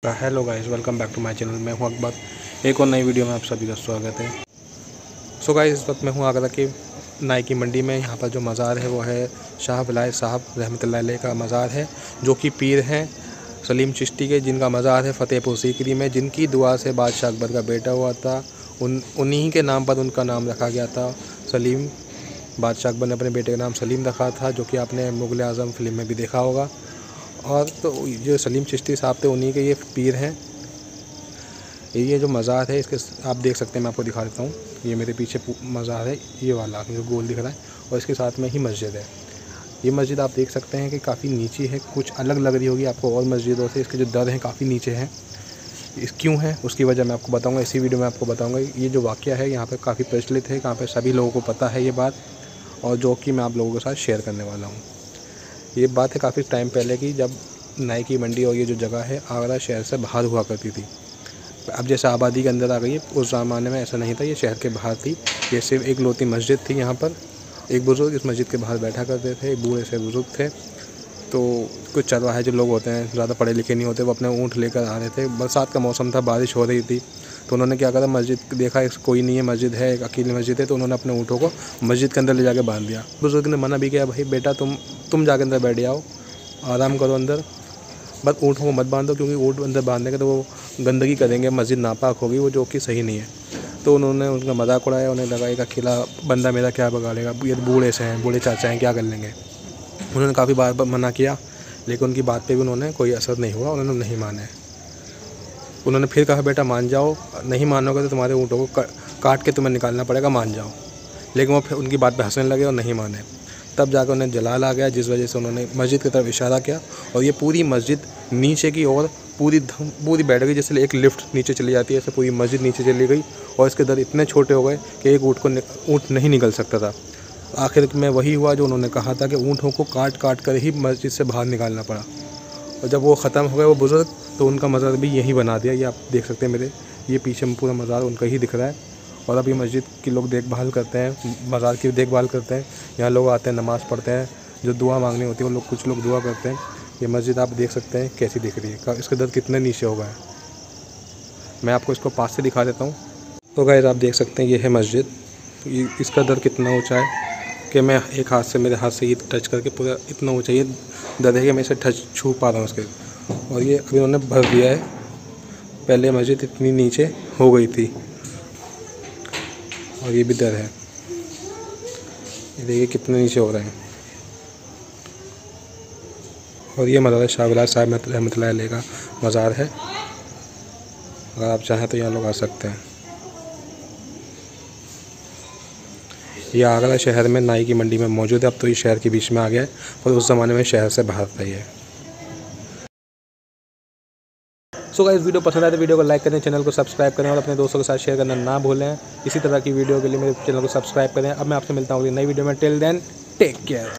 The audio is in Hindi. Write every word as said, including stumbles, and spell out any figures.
Hello guys, welcome back to my channel. मैं हूं अकबर। एक और नई वीडियो में आप सभी का स्वागत है। सो गाइस, इस वक्त मैं हूं आगरा की नाई की मंडी में। यहां पर जो मज़ार है वो है शाह विलायत साहब रहमतुल्लाह अलैह का मज़ार है, जो कि पीर हैं सलीम चिश्ती के, जिनका मज़ार है फ़तेहपुर सीकरी में। जिनकी दुआ से बादशाह अकबर का बेटा हुआ था, उन उन्हीं के नाम पर उनका नाम रखा गया था सलीम। बादशाह अकबर ने अपने बेटे का नाम सलीम रखा था, जो कि आपने मुग़ल आज़म फिल्म में भी देखा होगा। और तो जो सलीम चिश्ती साहब थे उन्हीं के ये पीर हैं। ये जो मज़ार है इसके आप देख सकते हैं, मैं आपको दिखा देता हूँ। ये मेरे पीछे मज़ार है, ये वाला जो गोल दिख रहा है, और इसके साथ में ही मस्जिद है। ये मस्जिद आप देख सकते हैं कि काफ़ी नीचे है, कुछ अलग लग रही होगी आपको और मस्जिदों से। इसके जो दर हैं काफ़ी नीचे हैं। इस क्यों है उसकी वजह मैं आपको बताऊँगा, इसी वीडियो में आपको बताऊँगा। ये जो वाक़या है यहाँ पर काफ़ी प्रचलित है, यहाँ पर सभी लोगों को पता है ये बात, और जो कि मैं आप लोगों के साथ शेयर करने वाला हूँ। ये बात है काफ़ी टाइम पहले की, जब नाई की मंडी और ये जो जगह है आगरा शहर से बाहर हुआ करती थी। अब जैसे आबादी के अंदर आ गई है, उस ज़माने में ऐसा नहीं था, ये शहर के बाहर थी। ये सिर्फ एक लौती मस्जिद थी। यहाँ पर एक बुज़ुर्ग इस मस्जिद के बाहर बैठा करते थे, बूढ़े से बुज़ुर्ग थे। तो कुछ चरवाहे जो लोग होते हैं, ज़्यादा पढ़े लिखे नहीं होते, वो अपने ऊँट लेकर आ रहे थे। बरसात का मौसम था, बारिश हो रही थी, तो उन्होंने क्या करा, मस्जिद देखा कोई नहीं है, मस्जिद है, एक अकेली मस्जिद है, तो उन्होंने अपने ऊँटों को मस्जिद के अंदर ले जाकर बांध दिया। बुज़ुर्ग ने मना भी किया, भाई बेटा तुम तुम जाके अंदर बैठ जाओ, आराम करो अंदर, बस ऊँटों को मत बांधो, क्योंकि ऊँट अंदर बांधने के तो वो गंदगी करेंगे, मस्जिद नापाक होगी, वो जो कि सही नहीं है। तो उन्होंने उनका मजाक उड़ाया। उन्हें लगा एक अकेला बंदा मेरा क्या बिगाड़ेगा, ये बूढ़े से हैं, बूढ़े चाचा हैं, क्या कर लेंगे। उन्होंने काफ़ी बार मना किया, लेकिन उनकी बात पे भी उन्होंने कोई असर नहीं हुआ, उन्होंने नहीं माने। उन्होंने फिर कहा, बेटा मान जाओ, नहीं मानोगे तो तुम्हारे ऊँटों को काट के तुम्हें निकालना पड़ेगा, मान जाओ। लेकिन वो फिर उनकी बात पे हंसने लगे और नहीं माने। तब जाकर उन्हें जलाल आ गया, जिस वजह से उन्होंने मस्जिद की तरफ इशारा किया, और ये पूरी मस्जिद नीचे की ओर पूरी पूरी बैठ गई। जैसे एक लिफ्ट नीचे चली जाती है, ऐसे पूरी मस्जिद नीचे चली गई, और इसके दर इतने छोटे हो गए कि एक ऊँट को ऊँट नहीं निकल सकता था। आखिर में वही हुआ जो उन्होंने कहा था कि ऊँटों को काट काट कर ही मस्जिद से बाहर निकालना पड़ा। और जब वो ख़त्म हो गए वो बुज़ुर्ग, तो उनका मज़ार भी यहीं बना दिया। ये आप देख सकते हैं, मेरे ये पीछे में पूरा मज़ार उनका ही दिख रहा है। और अभी मस्जिद की लोग देखभाल करते हैं, मज़ार की देखभाल करते हैं। यहाँ लोग आते हैं, नमाज़ पढ़ते हैं, जो दुआ मांगनी होती है वो लोग कुछ लोग दुआ करते हैं। ये मस्जिद आप देख सकते हैं कैसी दिख रही है, इसके दर कितने नीचे हो गए। मैं आपको इसको पास से दिखा देता हूँ। तो गाइस आप देख सकते हैं, ये है मस्जिद। इसका दर कितना ऊँचा है कि मैं एक हाथ से, मेरे हाथ से ये टच करके पूरा इतना ऊँचा ये दर है कि मैं इसे टच छू पा रहा हूँ उसके। और ये अभी उन्होंने भर दिया है, पहले मस्जिद इतनी नीचे हो गई थी। और ये भी दर है, ये देखिए कितने नीचे हो रहे हैं। और ये मज़ार शाह विलायत साहब रहमतुल्लाह अलैह का मज़ार है। अगर आप चाहें तो यहाँ लोग आ सकते हैं। ये आगरा शहर में नाई की मंडी में मौजूद है। अब तो ये शहर के बीच में आ गया है, और उस ज़माने में शहर से बाहर था ये। सो गाइस, वीडियो पसंद आए तो वीडियो को लाइक करें, चैनल को सब्सक्राइब करें, और अपने दोस्तों के साथ शेयर करना ना भूलें। इसी तरह की वीडियो के लिए मेरे चैनल को सब्सक्राइब करें। अब मैं आपसे मिलता हूँ नई वीडियो में। Till then take care.